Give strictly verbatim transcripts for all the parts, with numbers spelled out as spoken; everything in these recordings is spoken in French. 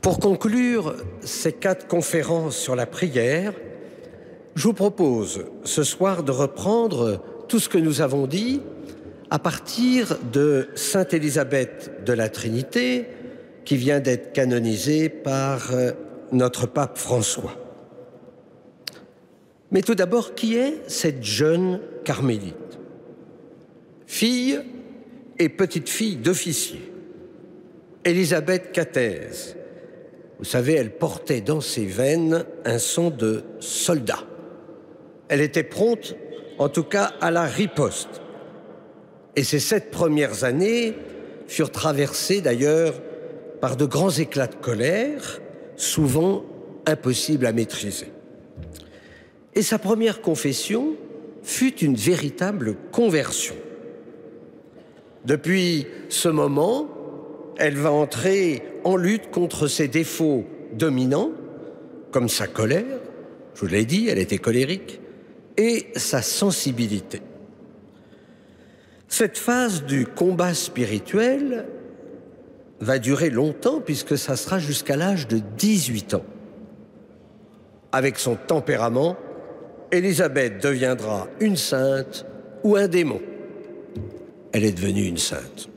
Pour conclure ces quatre conférences sur la prière, je vous propose ce soir de reprendre tout ce que nous avons dit à partir de Sainte Élisabeth de la Trinité, qui vient d'être canonisée par notre pape François. Mais tout d'abord, qui est cette jeune carmélite? Fille et petite-fille d'officier, Élisabeth Cathèse. Vous savez, elle portait dans ses veines un sang de soldat. Elle était prompte, en tout cas, à la riposte. Et ces sept premières années furent traversées d'ailleurs par de grands éclats de colère, souvent impossibles à maîtriser. Et sa première confession fut une véritable conversion. Depuis ce moment, elle va entrer en lutte contre ses défauts dominants, comme sa colère, je vous l'ai dit, elle était colérique, et sa sensibilité. Cette phase du combat spirituel va durer longtemps puisque ça sera jusqu'à l'âge de dix-huit ans. Avec son tempérament, Élisabeth deviendra une sainte ou un démon. Elle est devenue une sainte.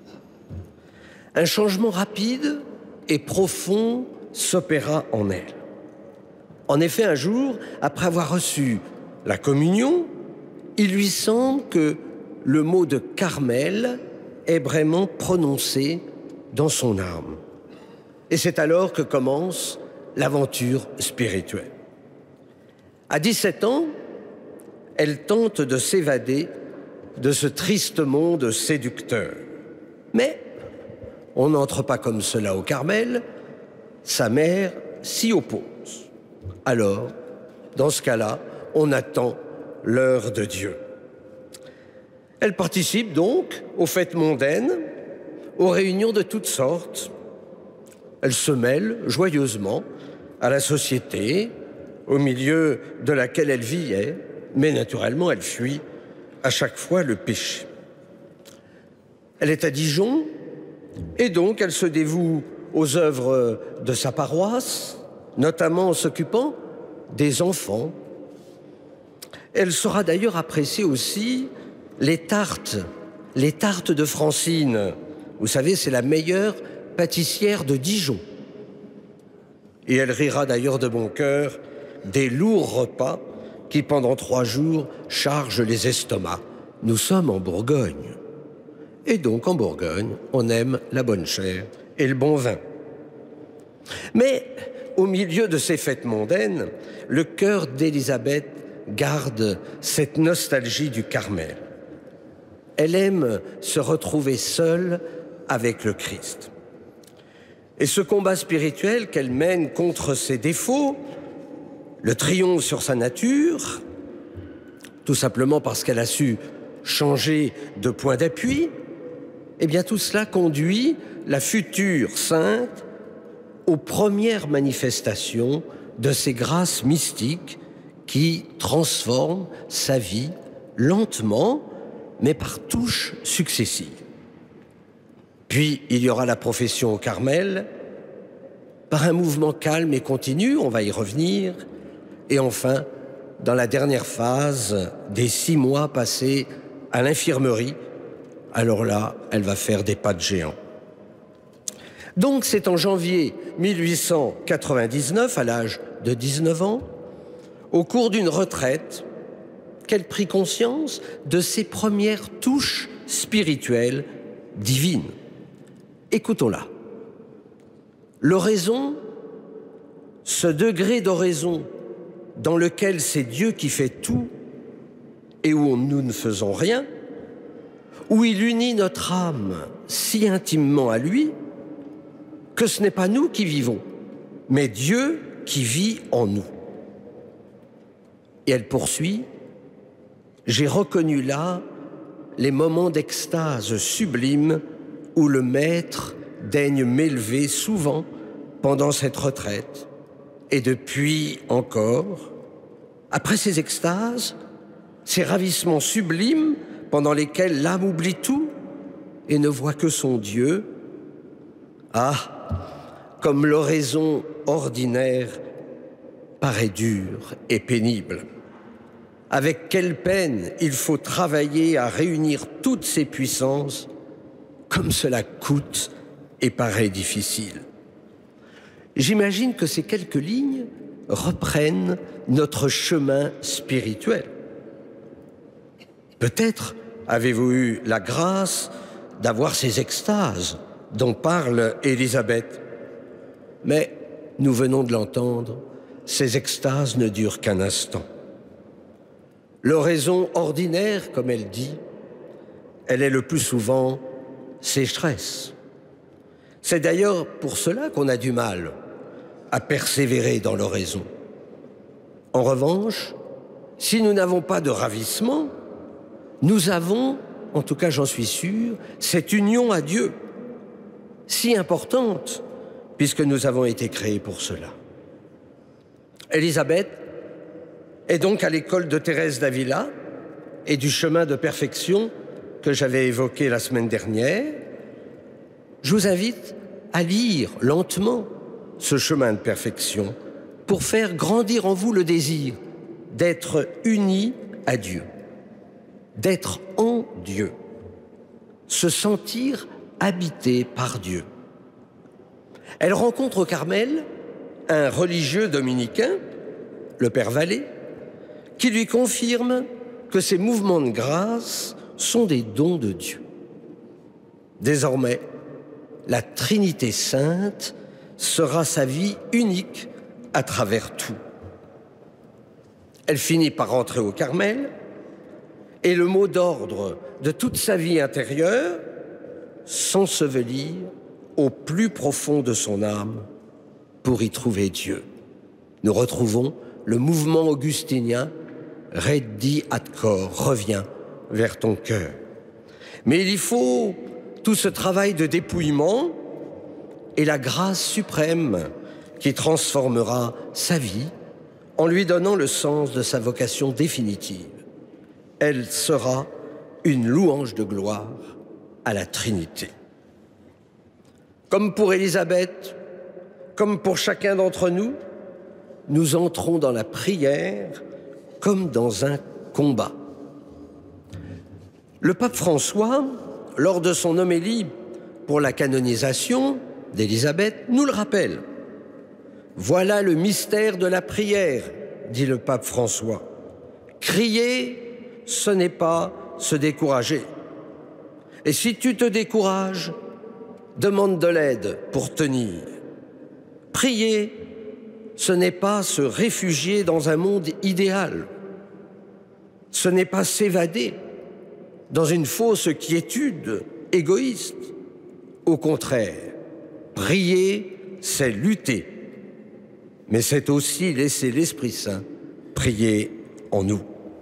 Un changement rapide et profond s'opéra en elle. En effet, un jour, après avoir reçu la communion, il lui semble que le mot de Carmel est vraiment prononcé dans son âme. Et c'est alors que commence l'aventure spirituelle. À dix-sept ans, elle tente de s'évader de ce triste monde séducteur. Mais on n'entre pas comme cela au Carmel, sa mère s'y oppose. Alors, dans ce cas-là, on attend l'heure de Dieu. Elle participe donc aux fêtes mondaines, aux réunions de toutes sortes. Elle se mêle joyeusement à la société, au milieu de laquelle elle vivait, mais naturellement elle fuit à chaque fois le péché. Elle est à Dijon, et donc elle se dévoue aux œuvres de sa paroisse, notamment en s'occupant des enfants. Elle saura d'ailleurs apprécier aussi les tartes, les tartes de Francine. Vous savez, c'est la meilleure pâtissière de Dijon. Et elle rira d'ailleurs de bon cœur des lourds repas qui, pendant trois jours, chargent les estomacs. Nous sommes en Bourgogne. Et donc, en Bourgogne, on aime la bonne chair et le bon vin. Mais, au milieu de ces fêtes mondaines, le cœur d'Élisabeth garde cette nostalgie du Carmel. Elle aime se retrouver seule avec le Christ. Et ce combat spirituel qu'elle mène contre ses défauts, le triomphe sur sa nature, tout simplement parce qu'elle a su changer de point d'appui, eh bien tout cela conduit la future sainte aux premières manifestations de ces grâces mystiques qui transforment sa vie lentement, mais par touches successives. Puis il y aura la profession au Carmel, par un mouvement calme et continu, on va y revenir, et enfin, dans la dernière phase des six mois passés à l'infirmerie, alors là, elle va faire des pas de géant. Donc c'est en janvier mille huit cent quatre-vingt-dix-neuf, à l'âge de dix-neuf ans, au cours d'une retraite, qu'elle prit conscience de ses premières touches spirituelles divines. Écoutons-la. L'oraison, ce degré d'oraison dans lequel c'est Dieu qui fait tout et où nous ne faisons rien, où il unit notre âme si intimement à lui que ce n'est pas nous qui vivons, mais Dieu qui vit en nous. Et elle poursuit, j'ai reconnu là les moments d'extase sublime où le Maître daigne m'élever souvent pendant cette retraite. Et depuis encore, après ces extases, ces ravissements sublimes pendant lesquels l'âme oublie tout et ne voit que son Dieu, ah, comme l'oraison ordinaire paraît dure et pénible. Avec quelle peine il faut travailler à réunir toutes ces puissances, comme cela coûte et paraît difficile. J'imagine que ces quelques lignes reprennent notre chemin spirituel. Peut-être avez-vous eu la grâce d'avoir ces extases dont parle Élisabeth. Mais nous venons de l'entendre, ces extases ne durent qu'un instant. L'oraison ordinaire, comme elle dit, elle est le plus souvent sécheresse. C'est d'ailleurs pour cela qu'on a du mal à persévérer dans l'oraison. En revanche, si nous n'avons pas de ravissement, nous avons, en tout cas j'en suis sûr, cette union à Dieu, si importante, puisque nous avons été créés pour cela. Élisabeth est donc à l'école de Thérèse d'Avila et du chemin de perfection que j'avais évoqué la semaine dernière. Je vous invite à lire lentement ce chemin de perfection pour faire grandir en vous le désir d'être unis à Dieu, d'être en Dieu, se sentir habité par Dieu. Elle rencontre au Carmel un religieux dominicain, le père Vallée, qui lui confirme que ces mouvements de grâce sont des dons de Dieu. Désormais, la Trinité sainte sera sa vie unique à travers tout. Elle finit par rentrer au Carmel et le mot d'ordre de toute sa vie intérieure, s'ensevelir au plus profond de son âme pour y trouver Dieu. Nous retrouvons le mouvement augustinien « Reddi ad cor », reviens vers ton cœur. Mais il y faut tout ce travail de dépouillement et la grâce suprême qui transformera sa vie en lui donnant le sens de sa vocation définitive. Elle sera une louange de gloire à la Trinité. Comme pour Élisabeth, comme pour chacun d'entre nous, nous entrons dans la prière comme dans un combat. Le pape François, lors de son homélie pour la canonisation d'Élisabeth, nous le rappelle. Voilà le mystère de la prière, dit le pape François. Crier, ce n'est pas se décourager. Et si tu te décourages, demande de l'aide pour tenir. Prier, ce n'est pas se réfugier dans un monde idéal. Ce n'est pas s'évader dans une fausse quiétude égoïste. Au contraire, prier, c'est lutter. Mais c'est aussi laisser l'Esprit Saint prier en nous.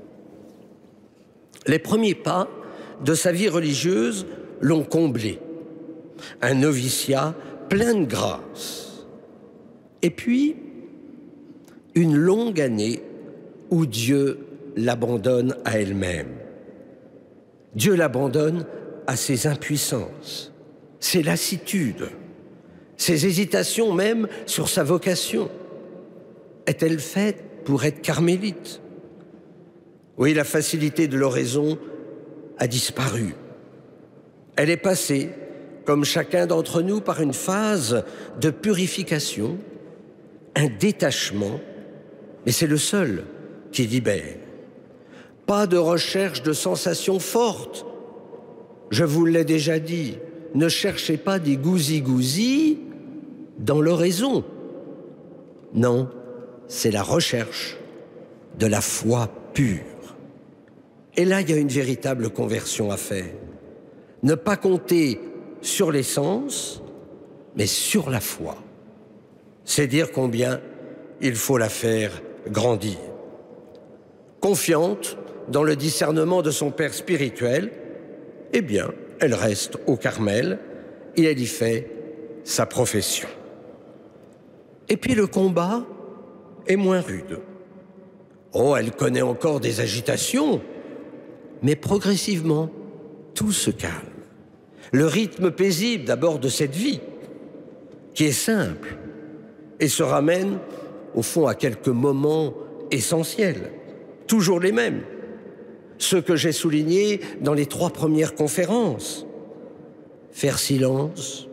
Les premiers pas de sa vie religieuse l'ont comblé. Un noviciat plein de grâce. Et puis, une longue année où Dieu l'abandonne à elle-même. Dieu l'abandonne à ses impuissances, ses lassitudes, ses hésitations même sur sa vocation. Est-elle faite pour être carmélite? Oui, la facilité de l'oraison a disparu. Elle est passée, comme chacun d'entre nous, par une phase de purification, un détachement, mais c'est le seul qui libère. Pas de recherche de sensations fortes. Je vous l'ai déjà dit, ne cherchez pas des gousi-gousi dans l'oraison. Non, c'est la recherche de la foi pure. Et là, il y a une véritable conversion à faire. Ne pas compter sur les sens, mais sur la foi. C'est dire combien il faut la faire grandir. Confiante dans le discernement de son père spirituel, eh bien, elle reste au Carmel et elle y fait sa profession. Et puis le combat est moins rude. Oh, elle connaît encore des agitations, mais progressivement, tout se calme. Le rythme paisible d'abord de cette vie qui est simple et se ramène au fond à quelques moments essentiels, toujours les mêmes, ceux que j'ai soulignés dans les trois premières conférences. Faire silence,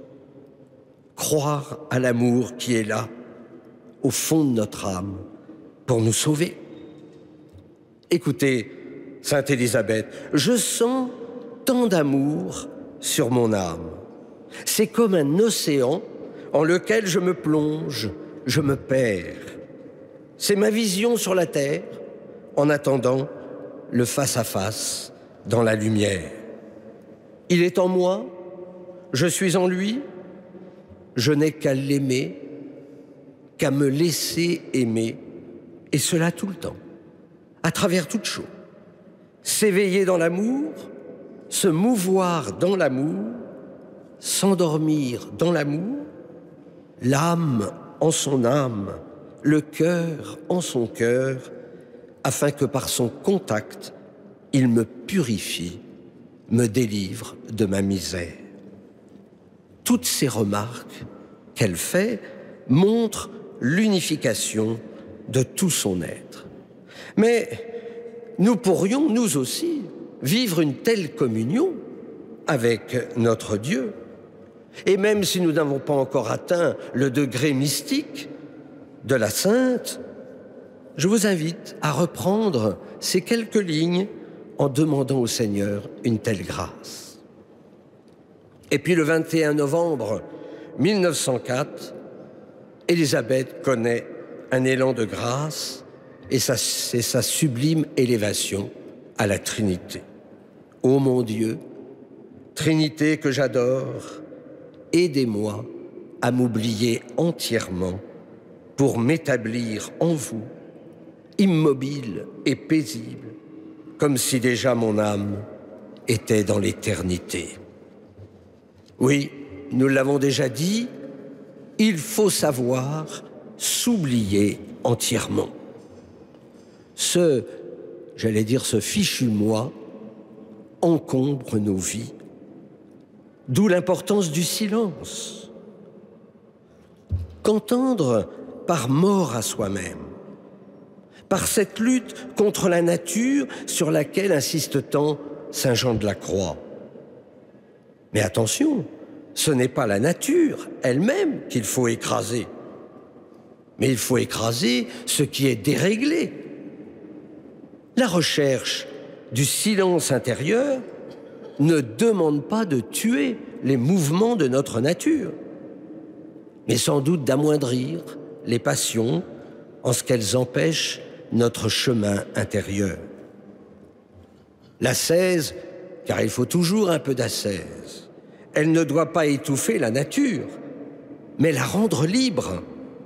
croire à l'amour qui est là, au fond de notre âme, pour nous sauver. Écoutez, Sainte Élisabeth, je sens tant d'amour sur mon âme. C'est comme un océan en lequel je me plonge, je me perds. C'est ma vision sur la terre, en attendant le face-à-face dans la lumière. Il est en moi, je suis en lui, je n'ai qu'à l'aimer, qu'à me laisser aimer, et cela tout le temps, à travers toutes choses. S'éveiller dans l'amour, se mouvoir dans l'amour, s'endormir dans l'amour, l'âme en son âme, le cœur en son cœur, afin que par son contact, il me purifie, me délivre de ma misère. Toutes ces remarques qu'elle fait montrent l'unification de tout son être. Mais nous pourrions, nous aussi, vivre une telle communion avec notre Dieu. Et même si nous n'avons pas encore atteint le degré mystique de la sainte, je vous invite à reprendre ces quelques lignes en demandant au Seigneur une telle grâce. Et puis le vingt et un novembre mille neuf cent quatre, Élisabeth connaît un élan de grâce et c'est sa sublime élévation à la Trinité. Ô mon Dieu, Trinité que j'adore, aidez-moi à m'oublier entièrement pour m'établir en vous, immobile et paisible, comme si déjà mon âme était dans l'éternité. Oui, nous l'avons déjà dit, il faut savoir s'oublier entièrement. Ce, j'allais dire, ce fichu moi encombre nos vies, d'où l'importance du silence. Qu'entendre par mort à soi-même, par cette lutte contre la nature sur laquelle insiste tant Saint Jean de la Croix. Mais attention, ce n'est pas la nature elle-même qu'il faut écraser, mais il faut écraser ce qui est déréglé. La recherche du silence intérieur ne demande pas de tuer les mouvements de notre nature, mais sans doute d'amoindrir les passions en ce qu'elles empêchent notre chemin intérieur. L'ascèse, car il faut toujours un peu d'ascèse, elle ne doit pas étouffer la nature, mais la rendre libre.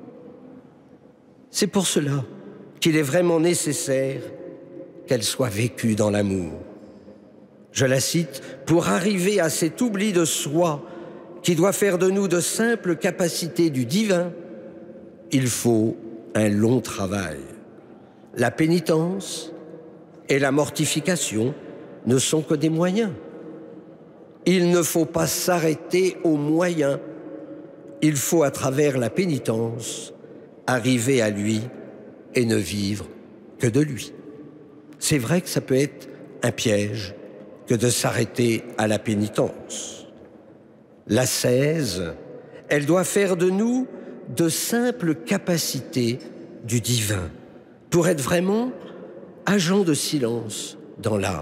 C'est pour cela qu'il est vraiment nécessaire qu'elle soit vécue dans l'amour. Je la cite, « Pour arriver à cet oubli de soi qui doit faire de nous de simples capacités du divin, il faut un long travail. La pénitence et la mortification ne sont que des moyens. Il ne faut pas s'arrêter aux moyens. Il faut, à travers la pénitence, arriver à lui et ne vivre que de lui. » C'est vrai que ça peut être un piège que de s'arrêter à la pénitence. L'ascèse, elle doit faire de nous de simples capacités du divin pour être vraiment agents de silence dans l'âme.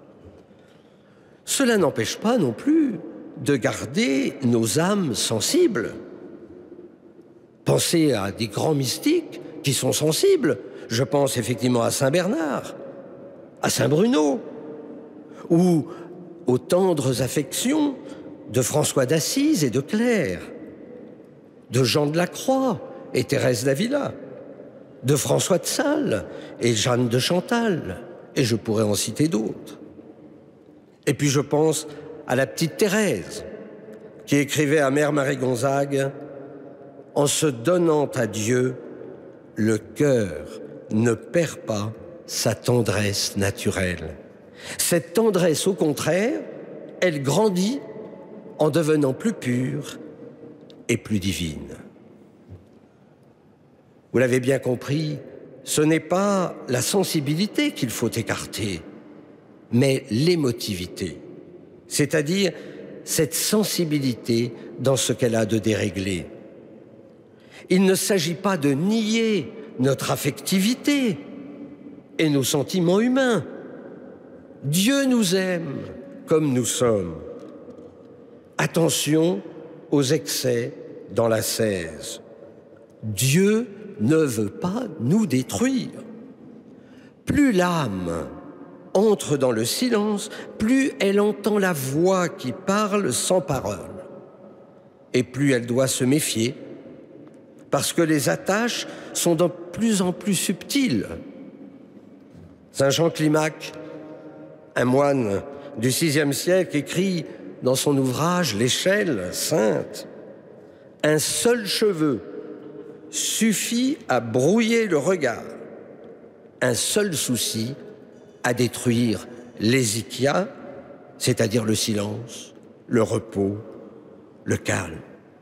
Cela n'empêche pas non plus de garder nos âmes sensibles. Pensez à des grands mystiques qui sont sensibles. Je pense effectivement à Saint Bernard, à Saint Bruno, ou aux tendres affections de François d'Assise et de Clare, de Jean de la Croix et Thérèse d'Avila, de François de Sales et Jeanne de Chantal, et je pourrais en citer d'autres. Et puis je pense à la petite Thérèse, qui écrivait à Mère Marie-Gonzague « En se donnant à Dieu, le cœur ne perd pas sa tendresse naturelle. Cette tendresse, au contraire, elle grandit en devenant plus pure et plus divine. Vous l'avez bien compris, ce n'est pas la sensibilité qu'il faut écarter, mais l'émotivité, c'est-à-dire cette sensibilité dans ce qu'elle a de déréglé. Il ne s'agit pas de nier notre affectivité et nos sentiments humains. Dieu nous aime comme nous sommes. Attention aux excès dans l'ascèse. Dieu ne veut pas nous détruire. Plus l'âme entre dans le silence, plus elle entend la voix qui parle sans parole. Et plus elle doit se méfier, parce que les attaches sont de plus en plus subtiles. Saint Jean Climac, un moine du sixième siècle, écrit dans son ouvrage « L'échelle sainte »: « Un seul cheveu suffit à brouiller le regard, un seul souci à détruire l'hésychia, c'est-à-dire le silence, le repos, le calme. »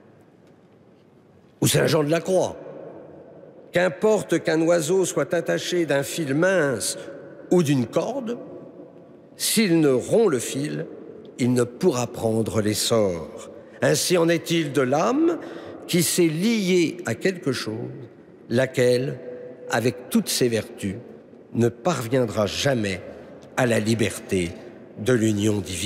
Ou Saint Jean de la Croix: « Qu'importe qu'un oiseau soit attaché d'un fil mince ou d'une corde, s'il ne rompt le fil, il ne pourra prendre l'essor. Ainsi en est-il de l'âme qui s'est liée à quelque chose, laquelle, avec toutes ses vertus, ne parviendra jamais à la liberté de l'union divine. »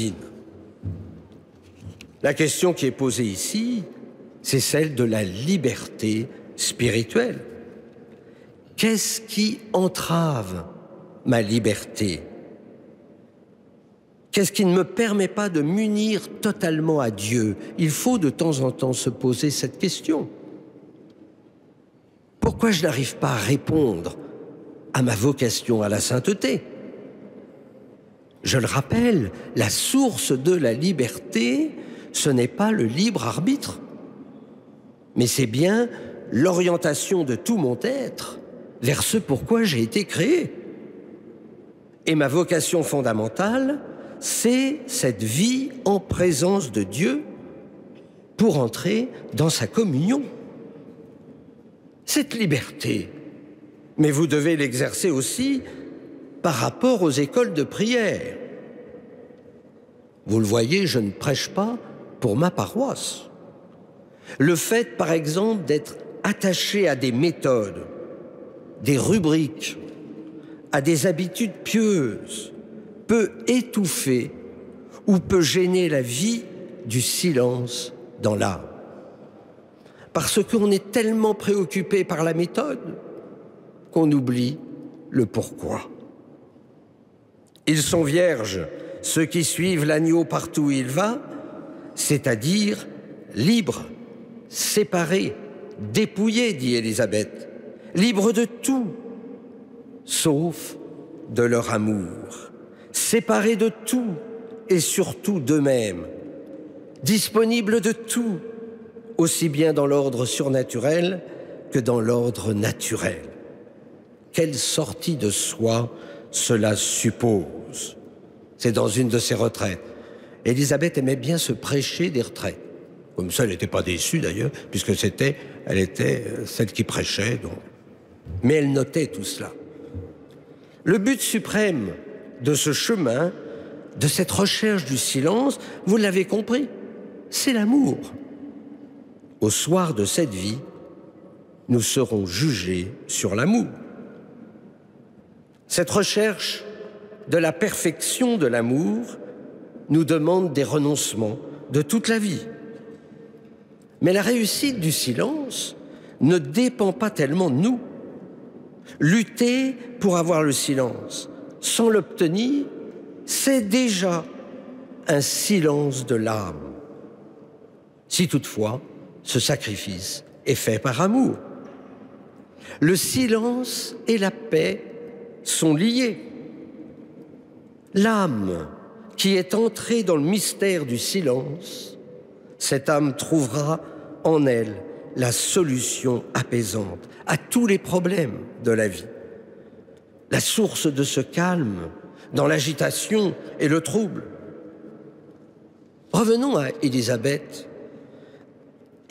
La question qui est posée ici, c'est celle de la liberté spirituelle. Qu'est-ce qui entrave ma liberté? Qu'est-ce qui ne me permet pas de m'unir totalement à Dieu? Il faut de temps en temps se poser cette question. Pourquoi je n'arrive pas à répondre à ma vocation à la sainteté? Je le rappelle, la source de la liberté, ce n'est pas le libre arbitre, mais c'est bien l'orientation de tout mon être vers ce pourquoi j'ai été créé. Et ma vocation fondamentale, c'est cette vie en présence de Dieu pour entrer dans sa communion. Cette liberté, mais vous devez l'exercer aussi par rapport aux écoles de prière. Vous le voyez, je ne prêche pas pour ma paroisse. Le fait, par exemple, d'être attaché à des méthodes, des rubriques, à des habitudes pieuses, peut étouffer ou peut gêner la vie du silence dans l'âme. Parce qu'on est tellement préoccupé par la méthode qu'on oublie le pourquoi. Ils sont vierges, ceux qui suivent l'agneau partout où il va, c'est-à-dire libres, séparés, dépouillés, dit Élisabeth, libres de tout, sauf de leur amour, séparés de tout et surtout d'eux-mêmes, disponibles de tout, aussi bien dans l'ordre surnaturel que dans l'ordre naturel. Quelle sortie de soi cela suppose? C'est dans une de ses retraites. Élisabeth aimait bien se prêcher des retraites. Comme ça, elle n'était pas déçue d'ailleurs, puisque c'était, elle était celle qui prêchait. Donc. Mais elle notait tout cela. Le but suprême de ce chemin, de cette recherche du silence, vous l'avez compris, c'est l'amour. Au soir de cette vie, nous serons jugés sur l'amour. Cette recherche de la perfection de l'amour nous demande des renoncements de toute la vie. Mais la réussite du silence ne dépend pas tellement de nous. Lutter pour avoir le silence sans l'obtenir, c'est déjà un silence de l'âme. Si toutefois, ce sacrifice est fait par amour. Le silence et la paix sont liés. L'âme qui est entrée dans le mystère du silence, cette âme trouvera en elle la solution apaisante à tous les problèmes de la vie. La source de ce calme dans l'agitation et le trouble. Revenons à Élisabeth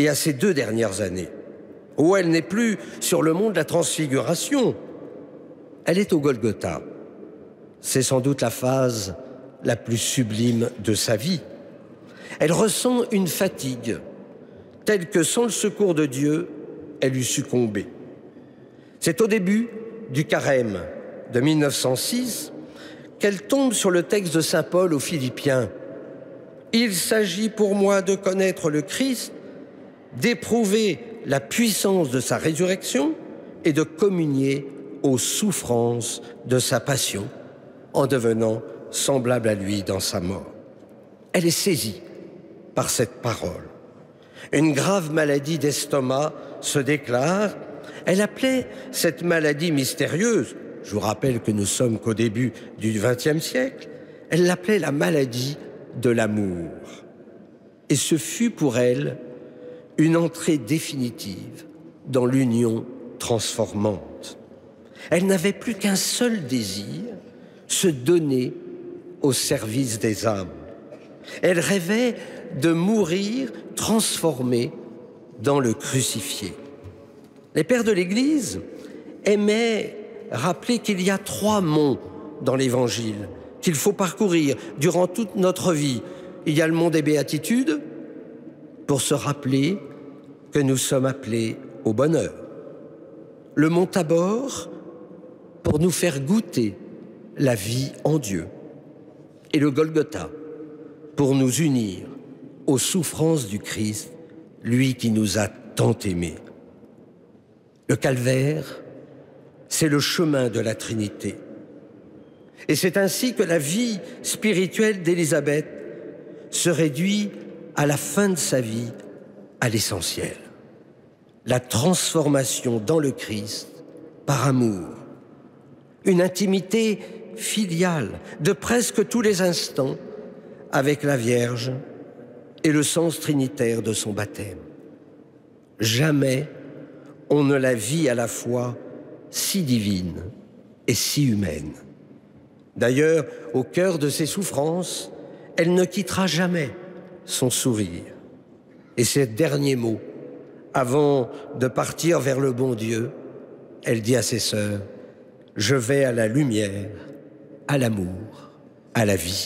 et à ces deux dernières années, où elle n'est plus sur le mont de la Transfiguration, elle est au Golgotha. C'est sans doute la phase la plus sublime de sa vie. Elle ressent une fatigue, telle que sans le secours de Dieu, elle eût succombé. C'est au début du carême de mille neuf cent six qu'elle tombe sur le texte de saint Paul aux Philippiens. « Il s'agit pour moi de connaître le Christ, d'éprouver la puissance de sa résurrection et de communier aux souffrances de sa passion, en devenant semblable à lui dans sa mort. » Elle est saisie par cette parole. Une grave maladie d'estomac se déclare. Elle appelait cette maladie mystérieuse, je vous rappelle que nous sommes qu'au début du vingtième siècle, elle l'appelait la maladie de l'amour. Et ce fut pour elle une entrée définitive dans l'union transformante. Elle n'avait plus qu'un seul désir, se donner au service des âmes. Elle rêvait de mourir transformée dans le crucifié. Les pères de l'Église aimaient rappeler qu'il y a trois monts dans l'Évangile qu'il faut parcourir durant toute notre vie. Il y a le mont des Béatitudes, pour se rappeler que nous sommes appelés au bonheur. Le mont Tabor, pour nous faire goûter la vie en Dieu. Et le Golgotha, pour nous unir aux souffrances du Christ, lui qui nous a tant aimés. Le calvaire, c'est le chemin de la Trinité. Et c'est ainsi que la vie spirituelle d'Élisabeth se réduit à la fin de sa vie à l'essentiel. La transformation dans le Christ par amour. Une intimité filiale de presque tous les instants avec la Vierge et le sens trinitaire de son baptême. Jamais on ne la vit à la fois si divine et si humaine. D'ailleurs, au cœur de ses souffrances, elle ne quittera jamais son sourire. Et ces derniers mots, avant de partir vers le bon Dieu, elle dit à ses sœurs, « Je vais à la lumière, à l'amour, à la vie. »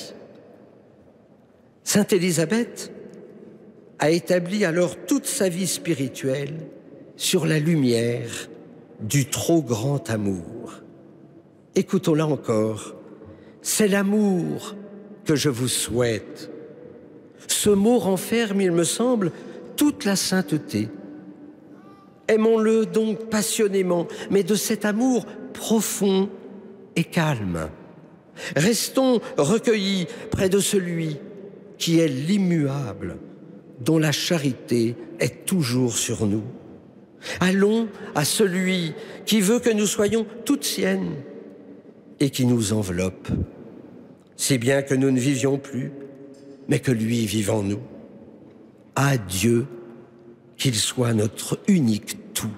Sainte Élisabeth a établi alors toute sa vie spirituelle sur la lumière du trop grand amour. Écoutons-la encore. C'est l'amour que je vous souhaite. Ce mot renferme, il me semble, toute la sainteté. Aimons-le donc passionnément, mais de cet amour profond et calme. Restons recueillis près de celui qui est l'immuable, dont la charité est toujours sur nous. Allons à celui qui veut que nous soyons toutes siennes et qui nous enveloppe, si bien que nous ne vivions plus, mais que lui vive en nous. À Dieu, qu'il soit notre unique tout.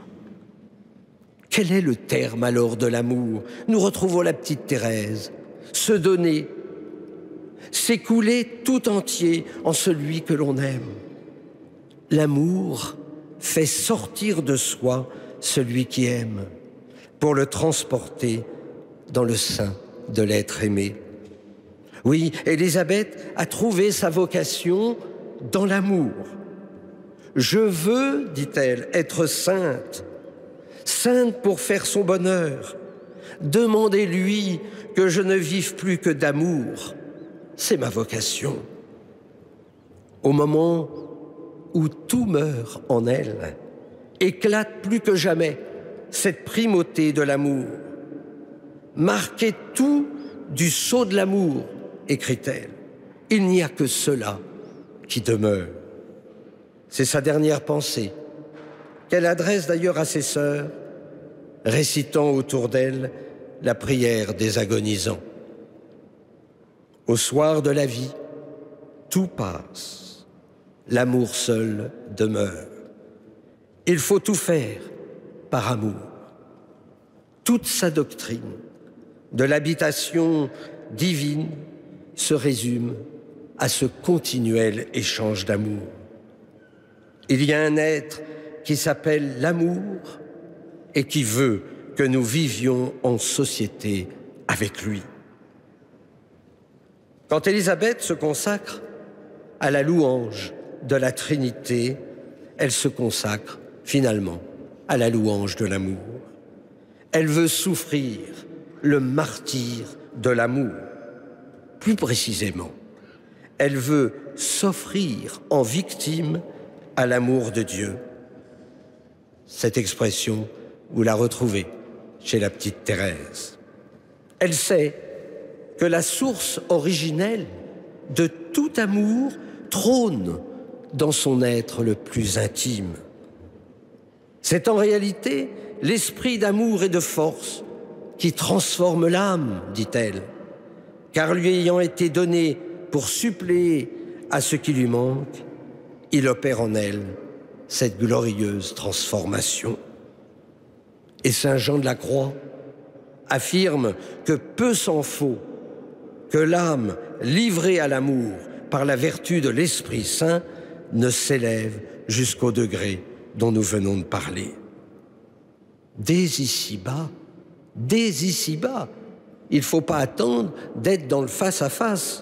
Quel est le terme alors de l'amour? Nous retrouvons la petite Thérèse. Se donner, s'écouler tout entier en celui que l'on aime. L'amour fait sortir de soi celui qui aime pour le transporter dans le sein de l'être aimé. Oui, Élisabeth a trouvé sa vocation dans l'amour. Je veux, dit-elle, être sainte, sainte pour faire son bonheur. Demandez-lui que je ne vive plus que d'amour. C'est ma vocation. Au moment où tout meurt en elle, éclate plus que jamais cette primauté de l'amour. Marquez tout du sceau de l'amour, écrit-elle. Il n'y a que cela qui demeure. C'est sa dernière pensée, qu'elle adresse d'ailleurs à ses sœurs, récitant autour d'elle la prière des agonisants. Au soir de la vie, tout passe, l'amour seul demeure. Il faut tout faire par amour. Toute sa doctrine de l'habitation divine se résume à ce continuel échange d'amour. Il y a un être qui s'appelle l'amour et qui veut que nous vivions en société avec lui. Quand Élisabeth se consacre à la louange de la Trinité, elle se consacre finalement à la louange de l'amour. Elle veut souffrir le martyre de l'amour. Plus précisément, elle veut s'offrir en victime à l'amour de Dieu. Cette expression, vous la retrouvez chez la petite Thérèse. Elle sait que la source originelle de tout amour trône dans son être le plus intime. C'est en réalité l'esprit d'amour et de force qui transforme l'âme, dit-elle, car lui ayant été donné pour suppléer à ce qui lui manque, il opère en elle cette glorieuse transformation. Et saint Jean de la Croix affirme que peu s'en faut que l'âme livrée à l'amour par la vertu de l'Esprit Saint ne s'élève jusqu'au degré dont nous venons de parler. Dès ici-bas, dès ici-bas, il ne faut pas attendre d'être dans le face-à-face.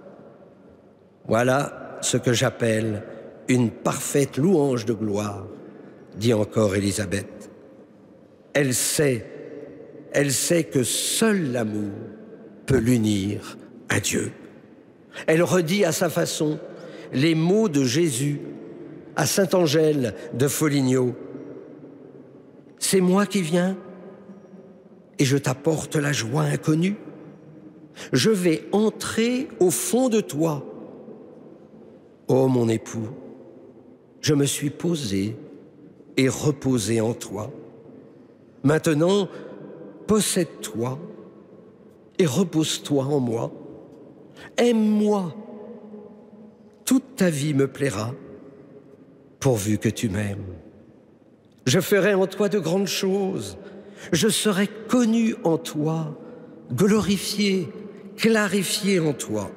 Voilà ce que j'appelle une parfaite louange de gloire, dit encore Élisabeth. Elle sait, elle sait que seul l'amour peut l'unir à Dieu. Elle redit à sa façon les mots de Jésus à saint Angèle de Foligno. C'est moi qui viens et je t'apporte la joie inconnue. Je vais entrer au fond de toi. Ô mon époux, je me suis posé et reposé en toi. Maintenant, possède-toi et repose-toi en moi. Aime-moi. Toute ta vie me plaira, pourvu que tu m'aimes. Je ferai en toi de grandes choses. Je serai connu en toi, glorifié, clarifié en toi.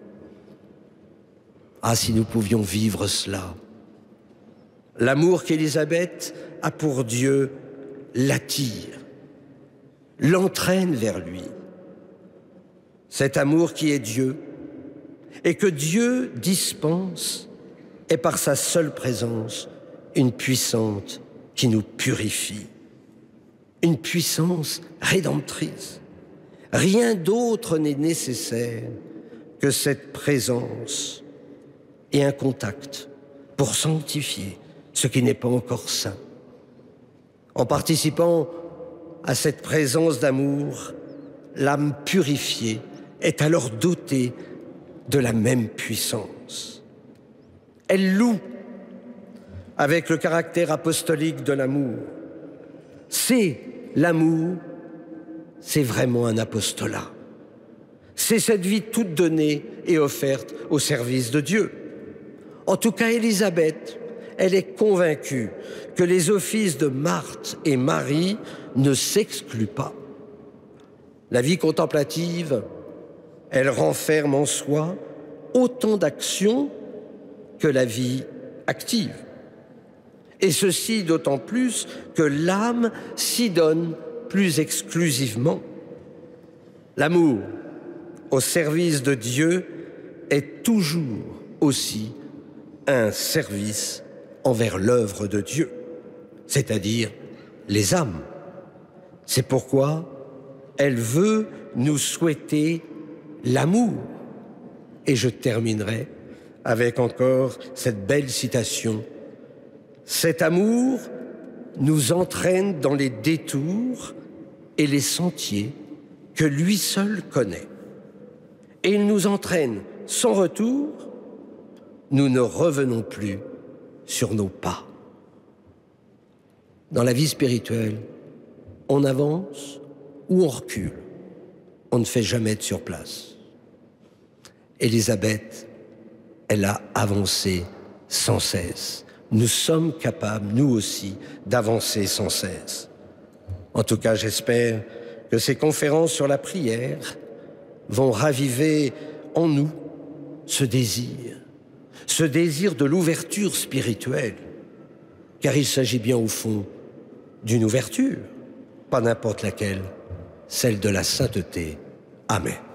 Ah, si nous pouvions vivre cela. L'amour qu'Élisabeth a pour Dieu l'attire, l'entraîne vers lui. Cet amour qui est Dieu et que Dieu dispense est par sa seule présence une puissante qui nous purifie, une puissance rédemptrice. Rien d'autre n'est nécessaire que cette présence et un contact pour sanctifier ce qui n'est pas encore saint. En participant à cette présence d'amour, l'âme purifiée est alors dotée de la même puissance. Elle loue avec le caractère apostolique de l'amour. C'est l'amour, c'est vraiment un apostolat. C'est cette vie toute donnée et offerte au service de Dieu. En tout cas, Élisabeth, elle est convaincue que les offices de Marthe et Marie ne s'excluent pas. La vie contemplative, elle renferme en soi autant d'actions que la vie active. Et ceci d'autant plus que l'âme s'y donne plus exclusivement. L'amour au service de Dieu est toujours aussi un service envers l'œuvre de Dieu, c'est-à-dire les âmes. C'est pourquoi elle veut nous souhaiter l'amour. Et je terminerai avec encore cette belle citation. Cet amour nous entraîne dans les détours et les sentiers que lui seul connaît. Et il nous entraîne sans retour, nous ne revenons plus sur nos pas. Dans la vie spirituelle, on avance ou on recule. On ne fait jamais de surplace. Élisabeth, elle a avancé sans cesse. Nous sommes capables, nous aussi, d'avancer sans cesse. En tout cas, j'espère que ces conférences sur la prière vont raviver en nous ce désir, ce désir de l'ouverture spirituelle, car il s'agit bien au fond d'une ouverture, pas n'importe laquelle, celle de la sainteté. Amen.